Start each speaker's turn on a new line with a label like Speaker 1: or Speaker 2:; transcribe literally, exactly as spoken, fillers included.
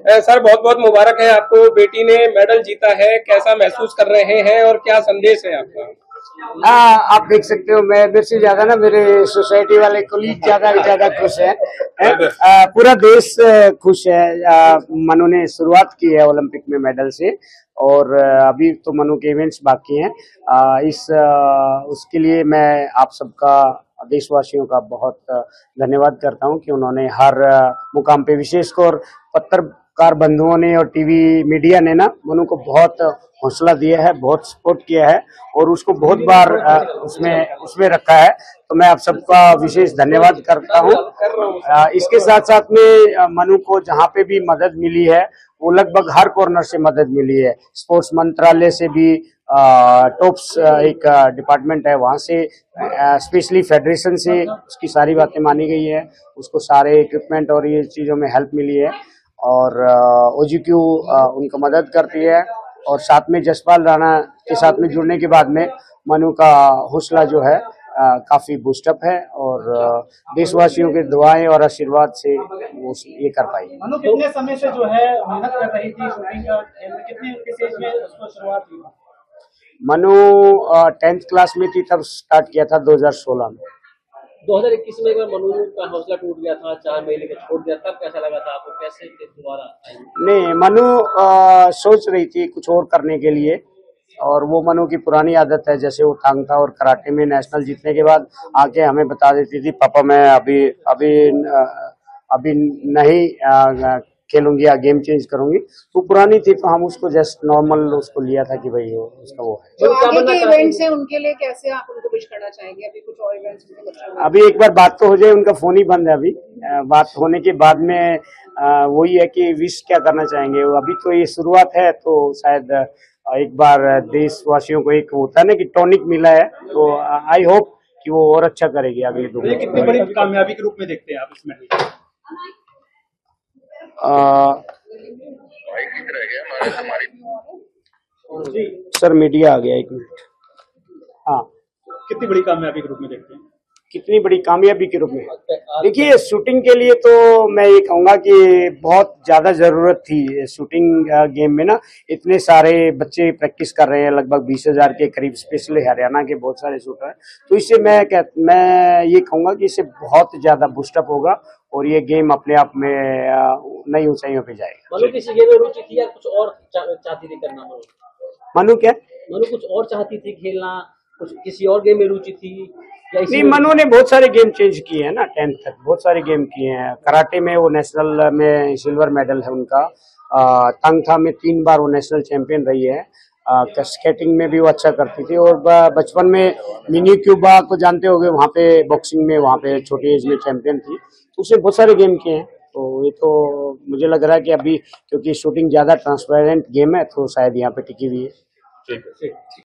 Speaker 1: Sir बहुत बहुत मुबारक है आपको, बेटी ने मेडल जीता है, कैसा महसूस कर रहे हैं और क्या संदेश है आपका?
Speaker 2: आ, आप देख सकते हो, मैं मेरे से ज्यादा ना मेरे सोसाइटी वाले कोलीग ज्यादा ज्यादा खुश हैं। है? पूरा देश खुश है। आ, मनु ने शुरुआत की है ओलंपिक में मेडल से, और अभी तो मनु के इवेंट्स बाकी हैं। आ, इस आ, उसके लिए मैं आप सबका, देशवासियों का बहुत धन्यवाद करता हूं कि उन्होंने हर मुकाम पे, विशेषकर पत्रकार बंधुओं ने और टीवी मीडिया ने ना मनु को बहुत हौसला दिया है, बहुत सपोर्ट किया है और उसको बहुत बार उसमें उसमें रखा है। तो मैं आप सबका विशेष धन्यवाद करता हूं। इसके साथ साथ में मनु को जहां पे भी मदद मिली है वो लगभग हर कॉर्नर से मदद मिली है। स्पोर्ट्स मंत्रालय से भी, टॉप्स एक डिपार्टमेंट है वहां से, स्पेशली फेडरेशन से उसकी सारी बातें मानी गई है, उसको सारे इक्विपमेंट और ये चीजों में हेल्प मिली है, और ओजीक्यू उनका मदद करती है। और साथ में जसपाल राणा के साथ में जुड़ने के बाद में मनु का हौसला जो है आ, काफी बूस्टअप है, और देशवासियों के दुआएं और आशीर्वाद से वो ये कर पाई।
Speaker 3: मनु कितने समय से जो है मेहनत कर रही थी शूटिंग का, कितने किस एज में उसको शुरुआत हुई?
Speaker 2: मनु टेंथ क्लास में थी तब स्टार्ट किया था दो हज़ार सोलह में।
Speaker 4: दो हज़ार इक्कीस में मनु का हौसला टूट गया था, चार महीने का छोड़ दिया, तब कैसा लगा था आपको, कैसे दोबारा?
Speaker 2: नहीं, मनु आ, सोच रही थी कुछ और करने के लिए, और वो मनु की पुरानी आदत है, जैसे वो टांग था और कराटे में नेशनल जीतने के बाद आके हमें बता देती थी, पापा मैं अभी अभी अभी नहीं खेलूंगी या गेम चेंज करूंगी। तो पुरानी थी तो हम उसको जस्ट नॉर्मल उसको लिया था कि भाई वो उसका वो है।
Speaker 5: जो आगे के इवेंट्स हैं उनके लिए कैसे आप उनको कुछ करना चाहेंगे? अभी कुछ और इवेंट्स?
Speaker 2: अभी एक बार बात तो हो जाए, उनका फोन ही बंद है अभी। बात होने के बाद में वही है कि विश क्या करना चाहेंगे। अभी तो ये शुरुआत है, तो शायद एक बार देशवासियों को एक होता है ना कि टॉनिक मिला है, तो आई होप कि वो और अच्छा करेगी अगले दो।
Speaker 3: कितनी बड़ी कामयाबी के रूप में देखते हैं आप इसमें?
Speaker 2: सर मीडिया आ गया, एक मिनट। हाँ,
Speaker 3: कितनी बड़ी कामयाबी के रूप में देखते हैं?
Speaker 2: कितनी बड़ी कामयाबी के रूप में देखिए, शूटिंग के लिए तो मैं ये कहूंगा कि बहुत ज्यादा जरूरत थी शूटिंग गेम में ना। इतने सारे बच्चे प्रैक्टिस कर रहे हैं, लगभग बीस हजार के करीब, स्पेशली हरियाणा के बहुत सारे शूटर हैं। तो इससे मैं कह मैं ये कहूंगा कि इससे बहुत ज्यादा बूस्टअप होगा और ये गेम अपने आप में नई ऊंचाइयों पे जाएगा।
Speaker 4: मनु किसी गेम में रुचि थी या कुछ और चाहती थी करना? मनु
Speaker 2: मनु क्या
Speaker 4: मनु कुछ और चाहती थी खेलना, कुछ किसी और गेम में रुचि थी?
Speaker 2: नहीं, मनु ने बहुत सारे गेम चेंज किए हैं ना, टेंथ तक बहुत सारे गेम किए हैं। कराटे में वो नेशनल में सिल्वर मेडल है उनका। तंग था में तीन बार वो नेशनल चैंपियन रही है। स्केटिंग में भी वो अच्छा करती थी, और बचपन में मिनी क्यूबा को जानते होंगे, वहाँ पे बॉक्सिंग में वहाँ पे छोटी एज में चैंपियन थी। तो उसने बहुत सारे गेम किए हैं। तो ये तो मुझे लग रहा है कि अभी क्योंकि शूटिंग ज्यादा ट्रांसपेरेंट गेम है तो शायद यहाँ पे टिकी हुई है।